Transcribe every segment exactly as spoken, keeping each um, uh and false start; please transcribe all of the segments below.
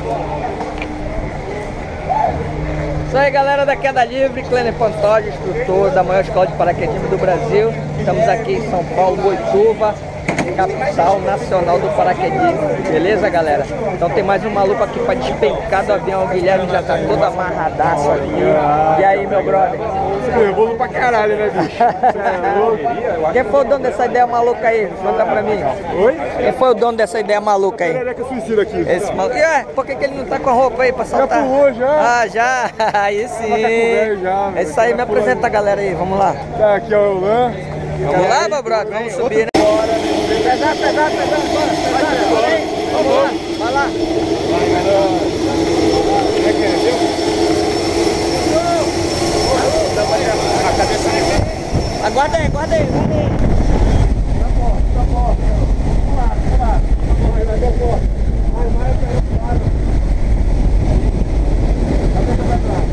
Isso aí, galera da Queda Livre, Clênio Pantoja, instrutor da maior escola de paraquedismo do Brasil. Estamos aqui em São Paulo, Boituva, capital nacional do paraquedismo. Beleza, galera? Então tem mais um maluco aqui para despencar do avião. O Guilherme já tá todo amarradaço aqui. E aí, meu brother? Nervoso pra caralho, né, bicho? Quem foi o dono dessa ideia maluca aí? Conta pra mim. Oi? Quem foi o dono dessa ideia maluca aí? Perereca suicida aqui. Esse maluco. É, por que, que ele não tá com a roupa aí pra saltar? Já pulou, já. Ah, já? Aí sim. Já, é isso aí, me apresenta a galera aí, vamos lá. Tá, aqui é o Lan. Vamos lá, meu brother, vamos subir, né? Pesado, pesado, pesado, bora, pesado, bora aí, vamos lá, vai lá. Vai, garoto. Como é que é, viu? A cabeça aí. Aguarda aí, aguarda aí, aguarda aí. Tá bom, tá bom. Vamos lá, vamos lá. Vai, vai, vai, vai. Vai, vai, vai, vai. Cabeça pra trás.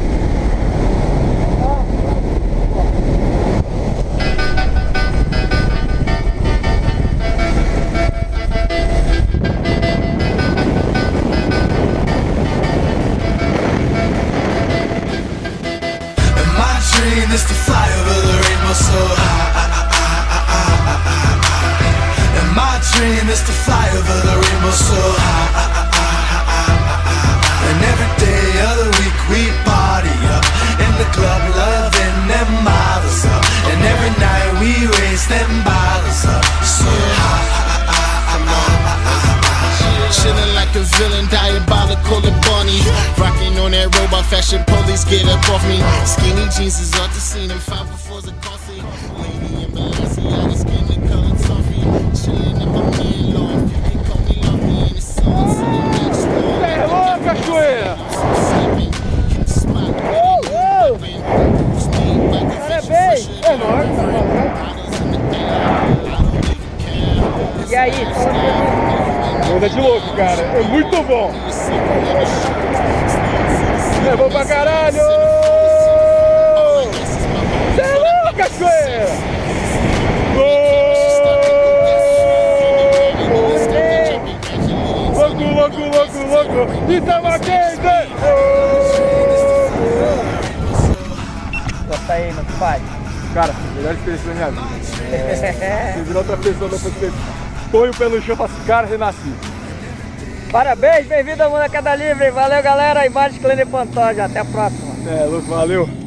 Is to fly over the rainbow so high. And my dream is to fly over the rainbow so high. And every day of the week we party up in the club, loving them models up. And every night we raise them bottles up so high. Chillin' like a villain, diabolical and bunny. Rocking on that robot fashion, police get up off me. Skinny jeans is off the scene, and five befores are costly. Lady in Balenciaga, skin the color toffee. Chillin' in my man loft, they call me Luffy in the sun. Sitting next door. É louco, cachoeira! Parabéns! É nóis, E aí? Coisa de louco, cara. É muito bom. É bom pra caralho! Cê é louco, cachoeira! Louco, louco, louco, louco! Itamarquense! Conta aí, meu pai. Cara, melhor experiência da minha vida. É, você virou outra pessoa depois que você põe o pé no chão e fala assim, cara, renasci. Parabéns, bem-vindo ao Mundo da Queda Livre. Valeu, galera. Imagens Clênio Pantoja. Até a próxima. É, louco, valeu.